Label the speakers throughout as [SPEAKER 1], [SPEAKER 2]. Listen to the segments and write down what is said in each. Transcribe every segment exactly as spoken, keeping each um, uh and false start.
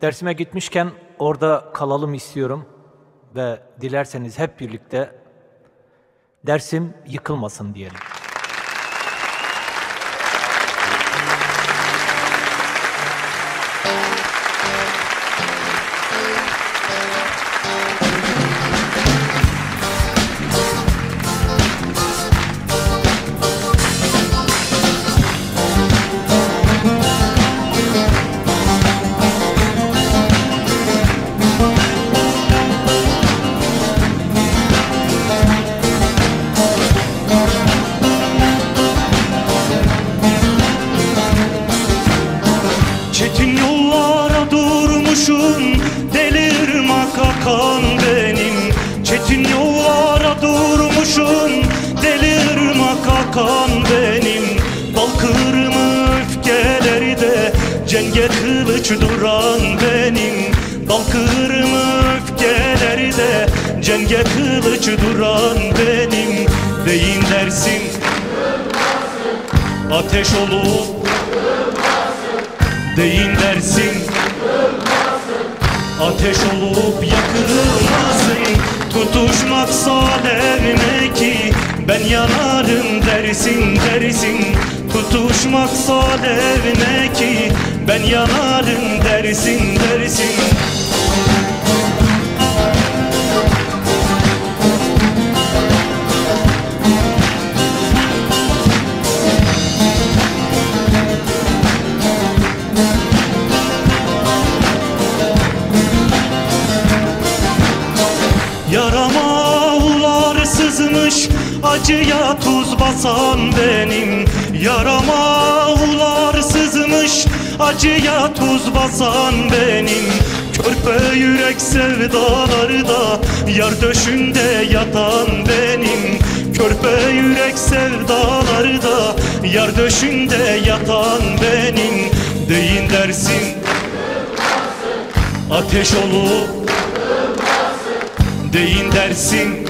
[SPEAKER 1] Dersime gitmişken orada kalalım istiyorum ve dilerseniz hep birlikte dersim yıkılmasın diyelim.
[SPEAKER 2] Çetin yollara durmuşum, delirmak akan benim. Çetin yollara durmuşum, delirmak akan benim. Bal kırmı öfkeleri de cenge kılıç duran benim. Bal kırmı öfkeleri de cenge kılıç duran benim. Deyin dersim ateş olup deyin dersin ateş olup yakılmasın. Tutuşmaksa derine ki ben yanarım dersin dersin. Tutuşmaksa derine ki ben yanarım dersin dersin. Yarama ular sızmış, acıya tuz basan benim. Yarama ular sızmış, acıya tuz basan benim. Körpe yürek sevdaları da yar döşünde yatan benim. Körpe yürek sevdaları da yar döşünde yatan benim. Deyin dersin ateş olup deyin dersin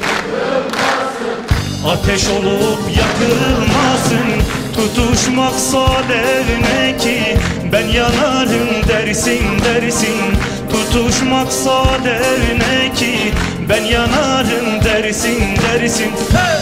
[SPEAKER 2] ateş olup yakılmasın. Tutuşmaksa derine ki ben yanarım dersin dersin. Tutuşmaksa derine ki ben yanarım dersin dersin. Hey!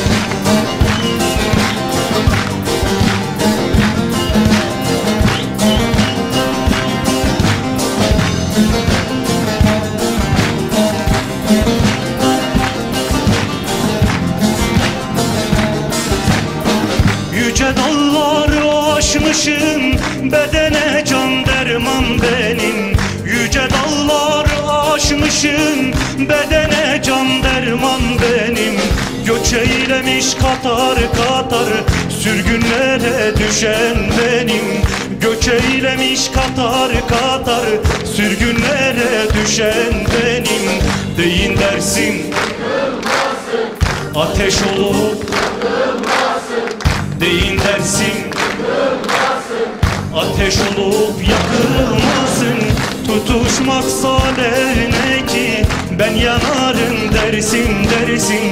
[SPEAKER 2] Yüce dağları aşmışım, bedene can derman benim. Yüce dağları aşmışım, bedene can derman benim. Göç eylemiş katar katar, sürgünlere düşen benim. Göç eylemiş katar katar, sürgünlere düşen benim. Deyin dersin ateş olup deyin dersin ateş olup yakılmasın. Tutuşmaksa derine ki ben yanarım dersin dersin.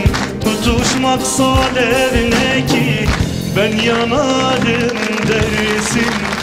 [SPEAKER 2] Tutuşmaksa derine ki ben yanarım dersin.